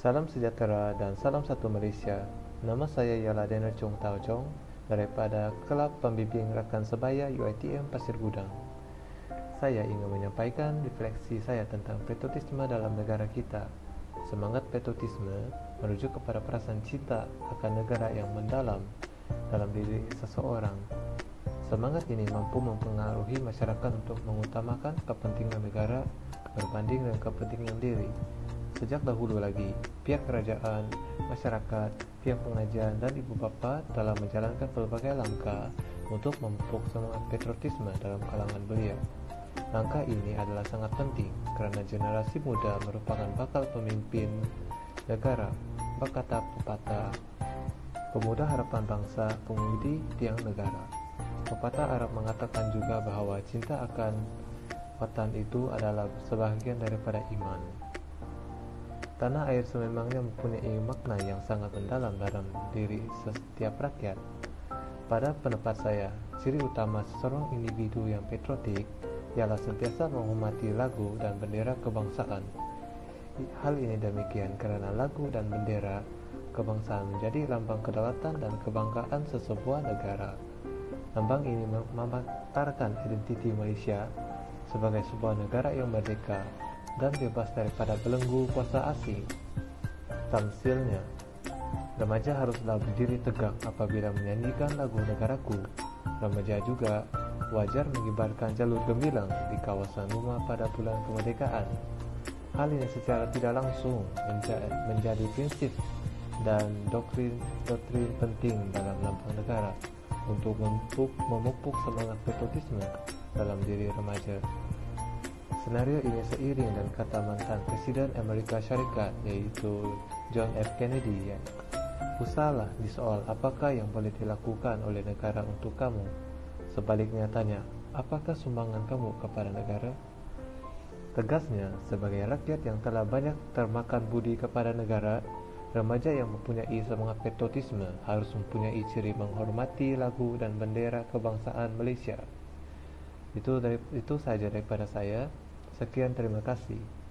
Salam sejahtera dan salam satu Malaysia. Nama saya ialah Daniel Chong Tau Chong daripada Kelab Pembimbing Rakan Sebaya UiTM Pasir Gudang. Saya ingin menyampaikan refleksi saya tentang patriotisme dalam negara kita. Semangat patriotisme merujuk kepada perasaan cinta akan negara yang mendalam dalam diri seseorang. Semangat ini mampu mempengaruhi masyarakat untuk mengutamakan kepentingan negara berbanding dengan kepentingan diri. Sejak dahulu lagi, pihak kerajaan, masyarakat, pihak pengajian, dan ibu bapa telah menjalankan berbagai langkah untuk memupuk semangat patriotisme dalam kalangan beliau. Langkah ini adalah sangat penting kerana generasi muda merupakan bakal pemimpin negara. Berkata pepatah, pemuda harapan bangsa, pemudi tiang negara. Pepatah Arab mengatakan juga bahawa cinta akan watan itu adalah sebahagian daripada iman. Tanah air sememangnya mempunyai makna yang sangat mendalam dalam diri setiap rakyat. Pada pendapat saya, ciri utama seseorang individu yang patriotik ialah sentiasa menghormati lagu dan bendera kebangsaan. Hal ini demikian kerana lagu dan bendera kebangsaan menjadi lambang kedaulatan dan kebanggaan sesebuah negara. Lambang ini memaparkan identiti Malaysia sebagai sebuah negara yang merdeka dan bebas daripada belenggu kuasa asing. Tamsilnya, remaja haruslah berdiri tegak apabila menyanyikan lagu negaraku. Remaja juga wajar mengibarkan jalur gemilang di kawasan rumah pada bulan kemerdekaan. Hal ini secara tidak langsung menjadi prinsip dan doktrin penting dalam lambang negara untuk memupuk semangat patriotisme dalam diri remaja. Senario ini seiring dan kata mantan Presiden Amerika Syarikat iaitu John F. Kennedy yang usahlah disoal apakah yang boleh dilakukan oleh negara untuk kamu. Sebaliknya tanya, apakah sumbangan kamu kepada negara? Tegasnya, sebagai rakyat yang telah banyak termakan budi kepada negara, remaja yang mempunyai semangat patriotisme harus mempunyai ciri menghormati lagu dan bendera kebangsaan Malaysia. Itu sahaja daripada saya. Sekian, terima kasih.